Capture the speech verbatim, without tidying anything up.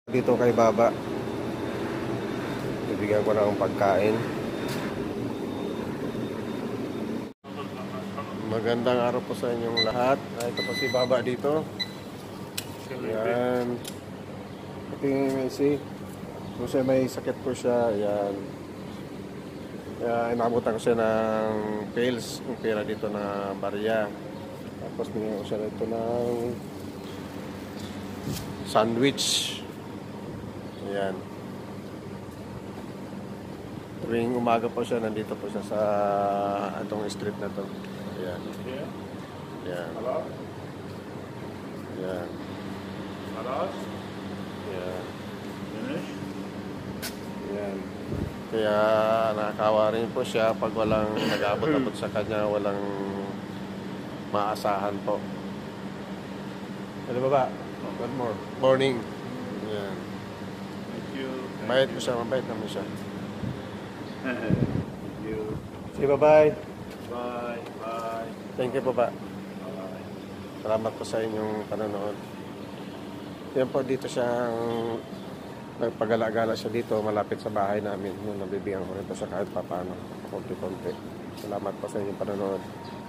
Dito kay Baba, bibigyan ko na ng pagkain. Magandang araw po sa inyong lahat. Ah, ito po si Baba dito. Yan. Ito yung Messi. Kung siya may sakit po siya, yan. Kaya inabutan ko siya ng pills, yung pera dito na barya. Tapos bigyan ko siya dito ng sandwich. Ayan. Tuwing umaga po siya, nandito po siya sa itong street na to. Ayan. Ayan. Hello? Ayan. Hello? Ayan. Finish? Ayan. Kaya nakakawa rin po siya pag walang nag-abot-abot sa kanya, walang maasahan po. Ano ba ba? Good morning. Morning. Ayan. Thank you. Mabait po siya, mabait naman siya. Thank you. Sige, bye-bye. Bye. Bye. Thank you po ba. Bye. Salamat po sa inyong panonood. Yan po, dito siya nagpagala-gala siya dito, malapit sa bahay namin. Nung nabibigyan ko rin po siya kahit papaano, konti-konti. Salamat po sa inyong panonood.